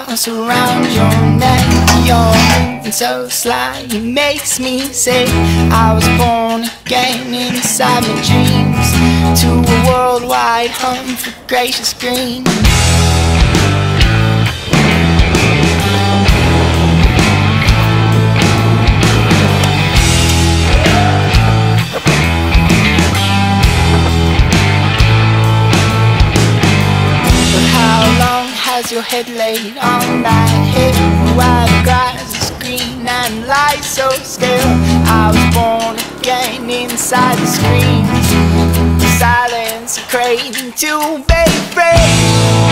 arms around your neck. You're moving so sly, it makes me say I was born again inside my dreams, to a worldwide home for gracious green. Has your head laid on that hill, while the grass is green and light so still? I was born again inside the screams, silence and craving to be free.